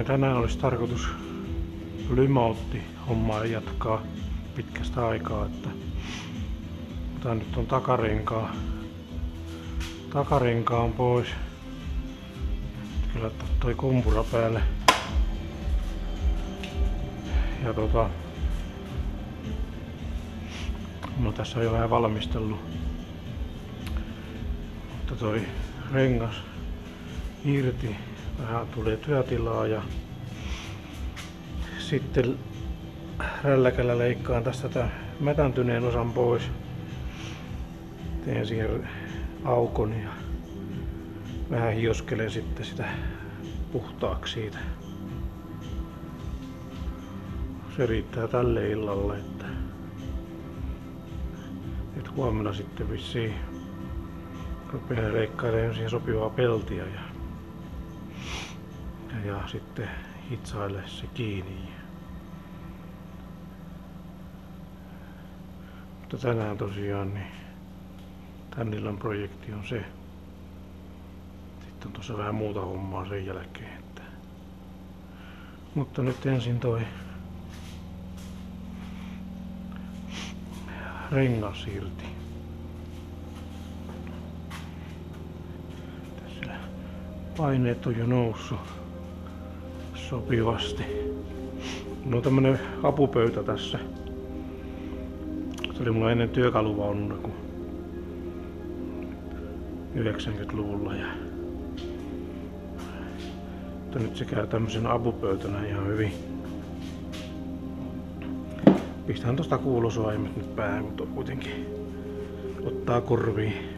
tänään olisi tarkoitus lymootti-hommaa jatkaa pitkästä aikaa, mutta nyt on takarenkaan pois. Kyllä toi kumpura päälle. Ja no tässä on jo vähän valmistellut, mutta toi rengas irti, vähän tulee työtilaa ja sitten rälläkällä leikkaan tästä tämän mätäntyneen osan pois. Teen siihen aukon ja vähän hioskelen sitten sitä puhtaaksi siitä. Se riittää tälle illalle, että huomenna sitten vissiin rupean leikkailemaan siihen sopivaa peltiä ja sitten hitsaille se kiinni. Mutta tänään tosiaan niin tän illan projekti on se. Sitten on tuossa vähän muuta hommaa sen jälkeen. Mutta nyt ensin toi rengas irti. Tässä paineet on jo noussut sopivasti. Mulla on tämmönen apupöytä tässä. Se oli mulla ennen työkaluvaununa kun 90-luvulla mutta nyt se käy tämmösen apupöytänä ihan hyvin. Pistähän tosta kuulosuojimet nyt päähän, kun kuitenkin ottaa korviin.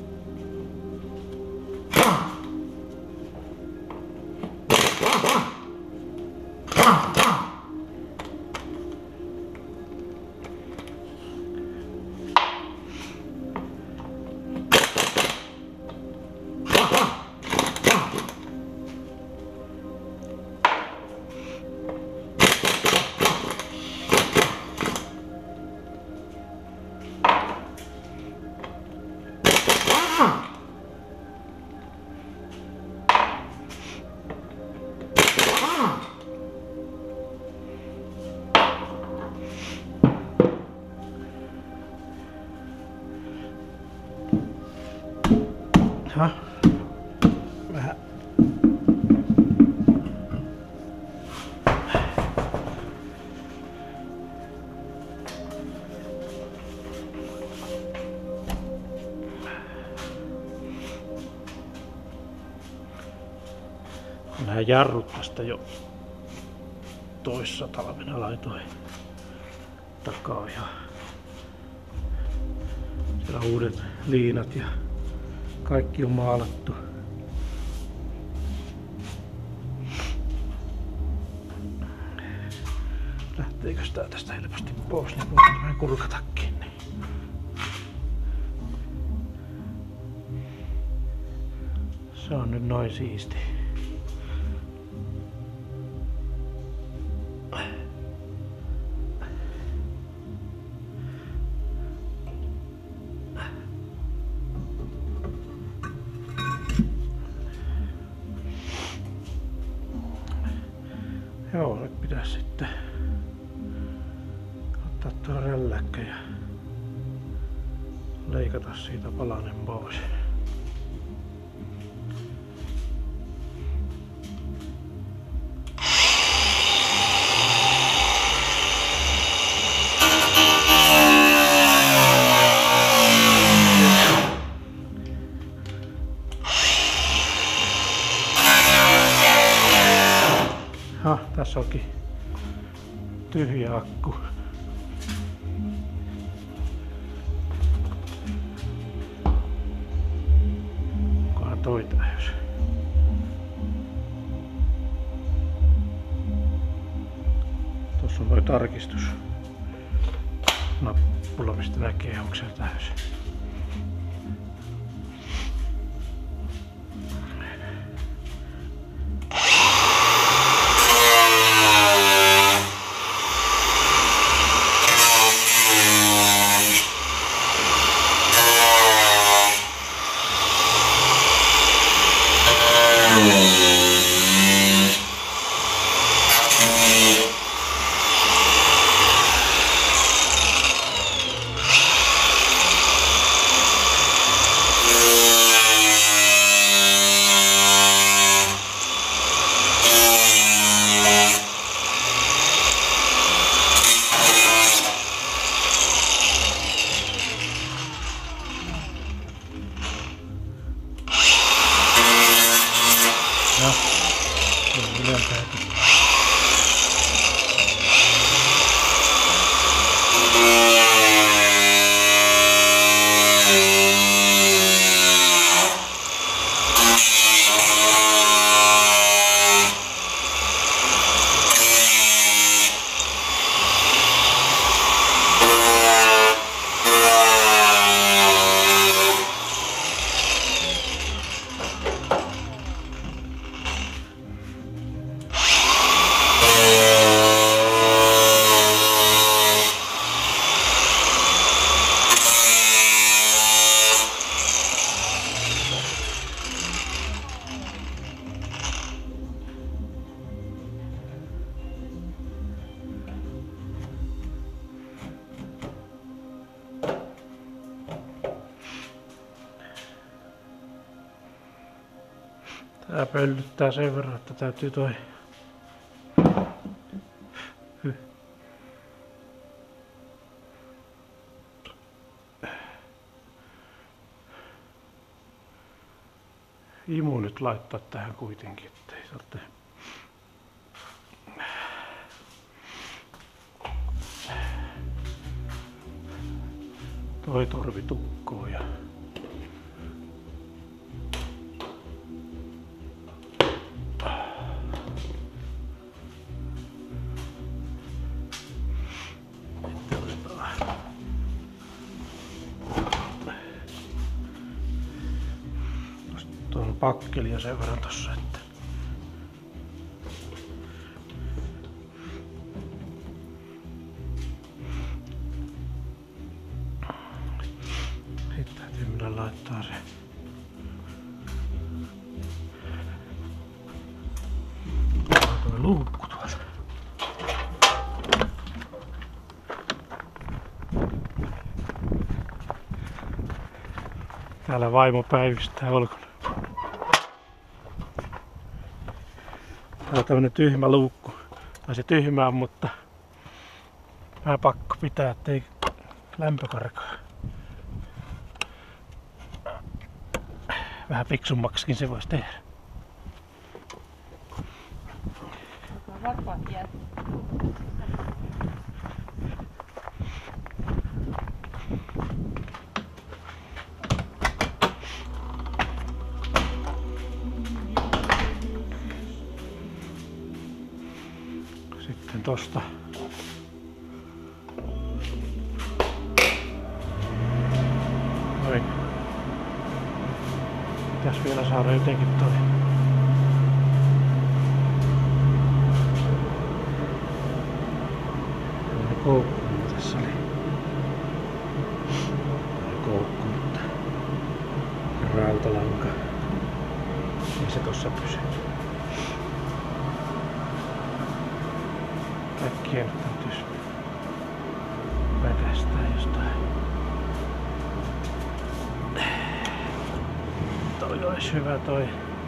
Vähän nämä jarrut tästä jo toissa talvena laitoin takaa ja siellä uudet liinat ja kaikki on maalattu. Lähteekös tää tästä helposti pois, niin voin vähän kurkatakin. Niin. Se on nyt noin siisti. Joo, nyt pitäisi sitten ottaa tuo rälläkkä ja leikata siitä palanen pois. Tässä onkin tyhjä akku. Onkohan toi täys? Tuossa on toi tarkistus. Nappula, mistä näkee, onko se täys. Tää pöllyttää sen verran, että täytyy toi imu nyt laittaa tähän kuitenkin, ettei tarvitse. Toi torvi tukkoo ja tuon pakkelia sen verran tossa, että sitten täytyy minä laittaa se tuo luukku tuossa. Täällä vaimo päivystää ulkona. Tää on tämmönen tyhmä luukku. Tai se tyhmä on, mutta vähän pakko pitää, ettei lämpö karkaa. Vähän fiksummaksikin se voisi tehdä. Sitten tosta noin. Pitäis vielä saada jotenkin toi koukku tässä oli. Koukku, mutta rautalanka. Ja se tossa pysyy. Äkkiä nyt täytyis väkästää jostain. Toi ois hyvä toi.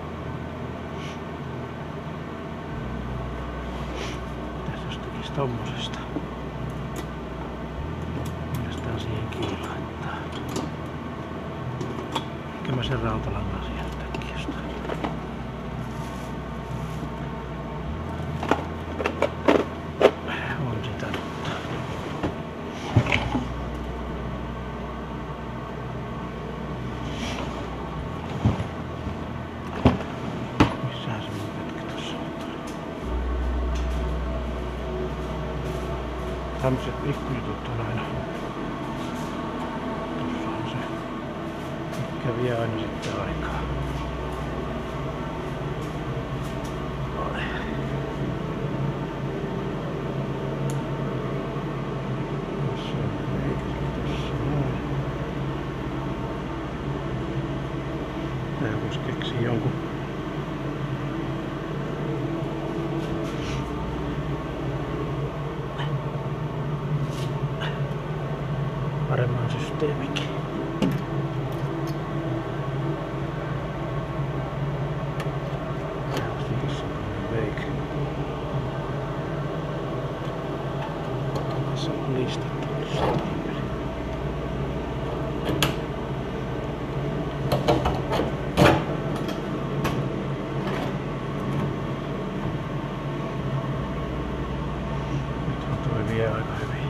Mitäs jos tekis tommosesta? Mielestäni siihen kiinni laittaa. Ehkä mä sen rautalangan sieltä äkkiä jostain. On sitä nyt. Missähän se mun pätkä tossa on? Tämmöset pikkujutut on aina. Tossa on se. Mikä vie aina sitten aikaa. Tää vois keksiä jonkun paremman systeemikin. Tässä on veikri. Tässä on listattu. Vie aika hyvin.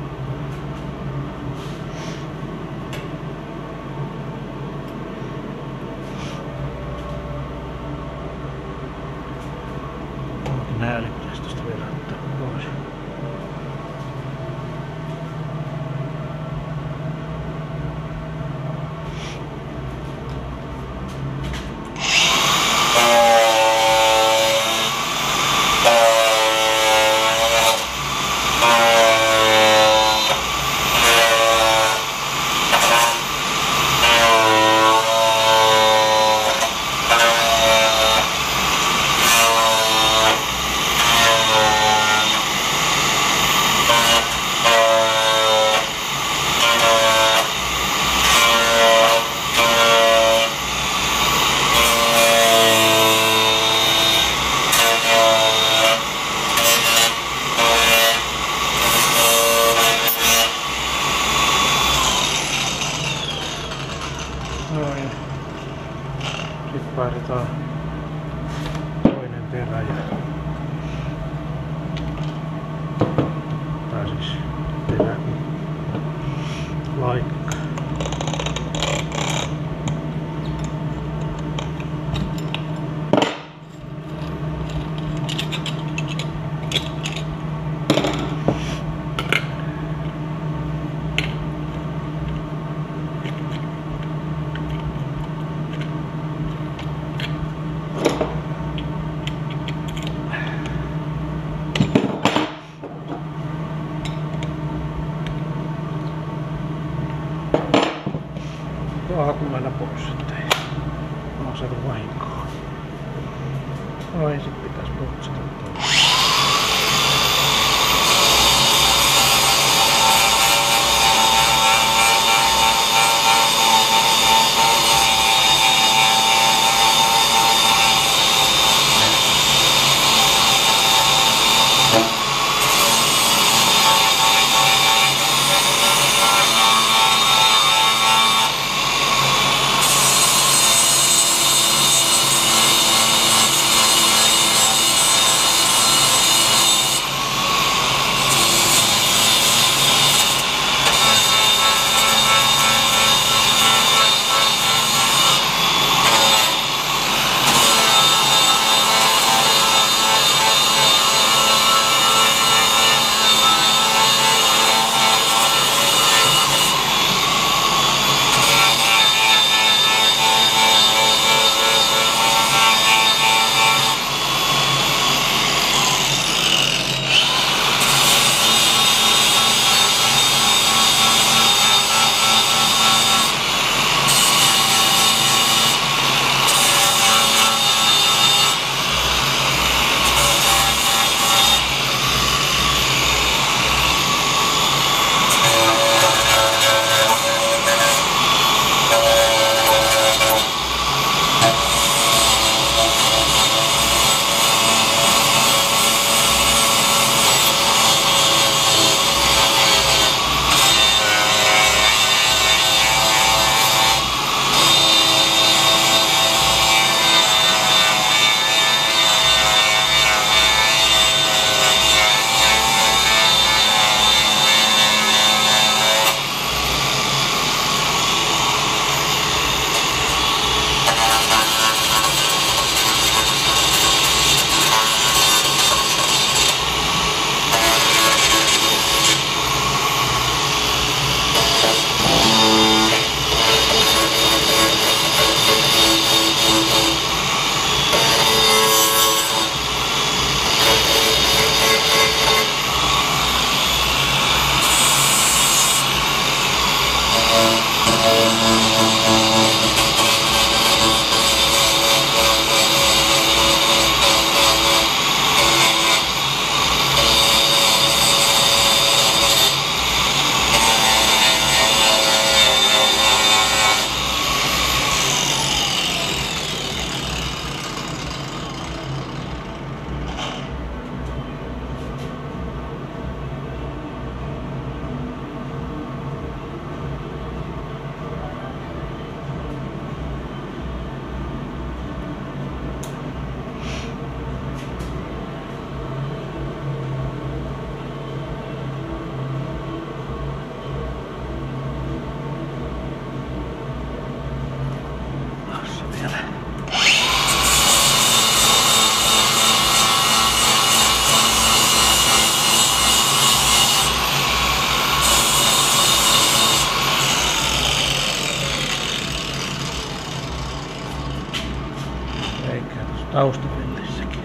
Nää pitäisi tosta vielä ottaa pois. vaihdetaan toinen terä tai siis terä laikka. Kun mennä pois, ettei asetu vahinkoa. Ai sit pitäis putsata tuolla. taustapellissäkin.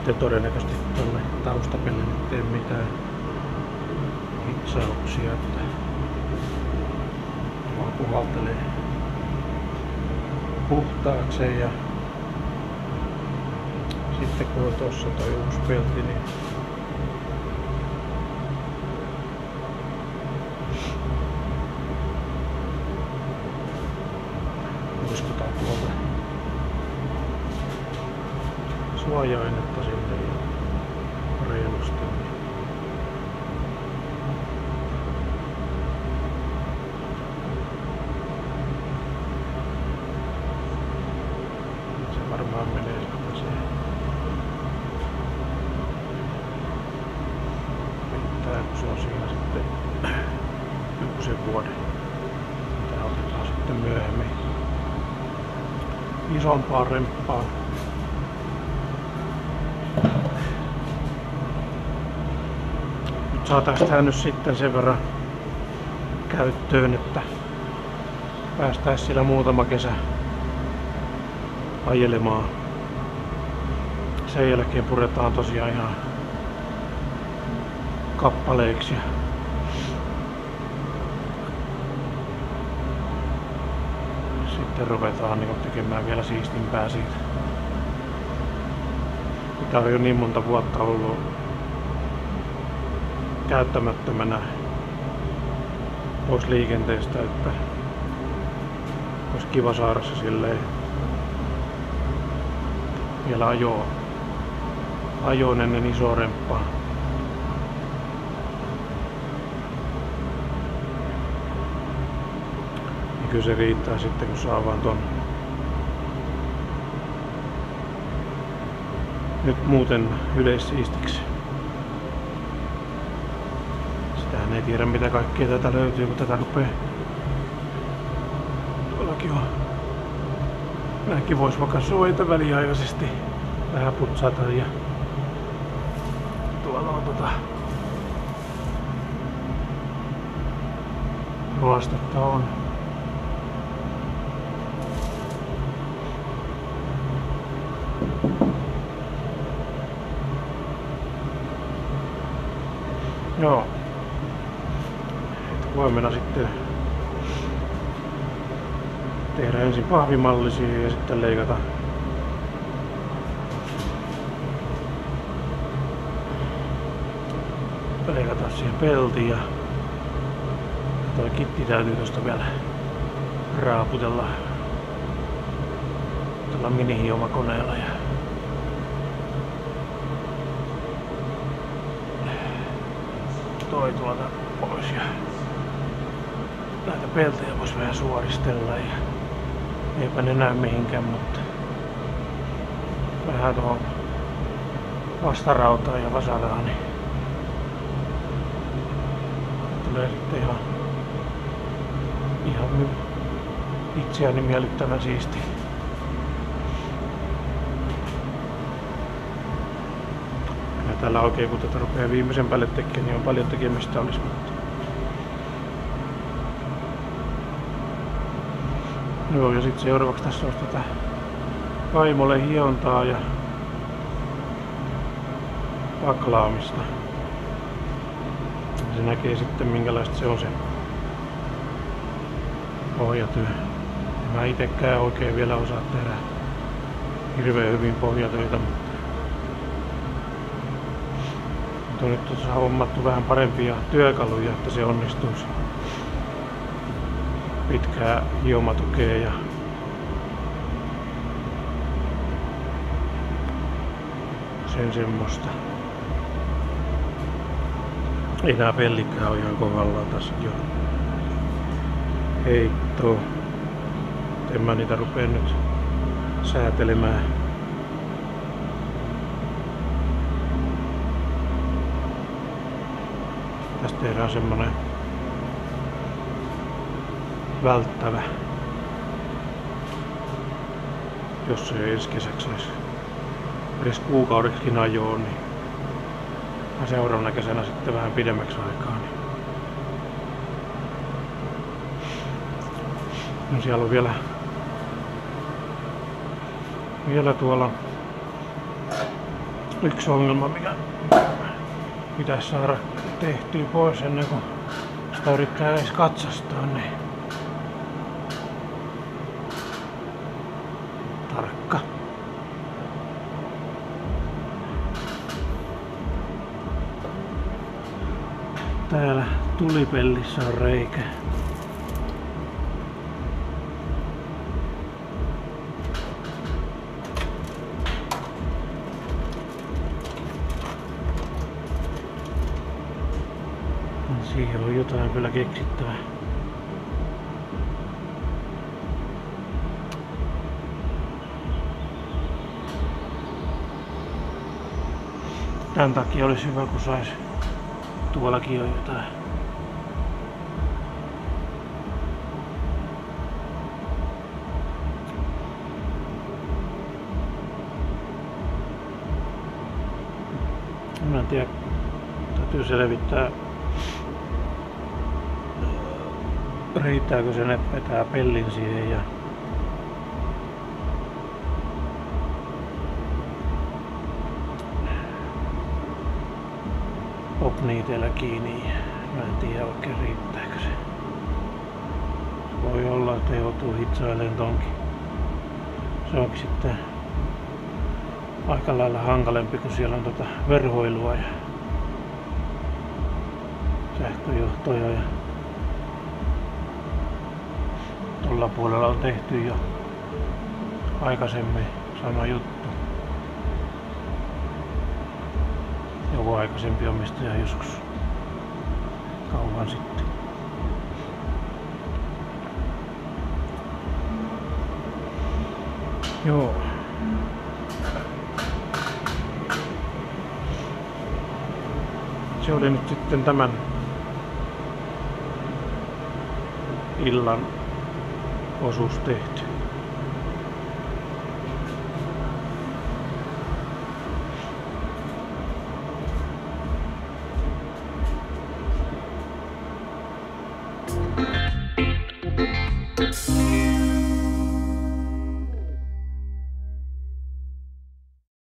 sitten todennäköisesti tuonne taustapelille nyt tee mitään hitsauksia, että vaan puhaltelee puhtaakseen. Ja sitten kun on tossa toi uusi pelti, niin uskotaan tuolta suoja-ainetta sinne ja reilusti. Se varmaan menee sitten se. Pitää, kun se on siinä sitten joku se vuoden. Tää otetaan sitten myöhemmin isompaan remppaan. Nyt saataisiin tää nyt sitten sen verran käyttöön, että päästäisiin siellä muutama kesä ajelemaan. Sen jälkeen puretaan tosiaan ihan kappaleiksi. Sitten ruvetaan niin tekemään vielä siistimpää siitä. Tää on jo niin monta vuotta ollut käyttämättömänä pois liikenteestä, että olisi kiva saada se silleen vielä ajoon ennen isoa remppaa. Ja kyllä se riittää sitten, kun saa vaan ton nyt muuten yleissiistiksi. Sitähän ei tiedä mitä kaikkea tätä löytyy, kun tätä rupee. Tuollakin on. Nämäkin vois vaikka suojata väliaikaisesti. Vähän putsata ja tuolla on ruostetta on. Joo. Huomenna sitten tehdään ensin pahvimallisia ja sitten leikata siihen peltiin. Ja toi kitti täytyy tosta vielä raaputella tällä minihiomakoneella ja toi tuolta pois ja näitä peltejä vois vähän suoristella ja eipä ne näy mihinkään, mutta vähän tuohon vastarautaan ja vasaraan niin tulee sitten ihan itseäni miellyttävän siisti. Ja täällä oikein kun tätä rupeaa viimeisen päälle tekemään, niin on paljon tekemistä olisi. Joo, ja sitten seuraavaksi tässä olisi tätä kaimolle hiontaa ja paklaamista. Se näkee sitten minkälaista se on se pohjatyö. Mä itekään oikein vielä osaa tehdä hirveän hyvin pohjatöitä, mutta on nyt tuossa hommattu vähän parempia työkaluja, että se onnistuisi. Pitkää hiomatukea ja sen semmoista. Ei nää pellikään ole ihan kohdallaan tässä jo. Heittoa. En mä niitä rupea nyt säätelemään. Tästä tehdään semmonen välttävä. Jos se ensi kesäksi olisi edes kuukaudeksikin ajoon, niin seuraavana kesänä sitten vähän pidemmäksi aikaa. Niin. No siellä on vielä tuolla yksi ongelma, mikä pitäisi saada tehtyä pois ennen kuin sitä yrittää edes katsastaa, niin tarkka. Täällä tulipellissä on reikä. Siihen on jotain kyllä keksittävää. Tän takia olisi hyvä, kun sais. Tuollakin on jotain. Mä en tiedä. Täytyy selvittää. Riittääkö se, ne vetää pellin siihen ja opniiteillä kiinni. Mä en tiedä oikein riittääkö se. Voi olla, että joutuu hitsailemaan tonkin. Se onkin sitten aika lailla hankalempi, kun siellä on verhoilua ja sähköjohtoja ja tuolla puolella on tehty jo aikaisemmin sama juttu. Joku aikaisempi omistaja joskus kauan sitten. Joo. Se oli nyt sitten tämän illan osuus tehty.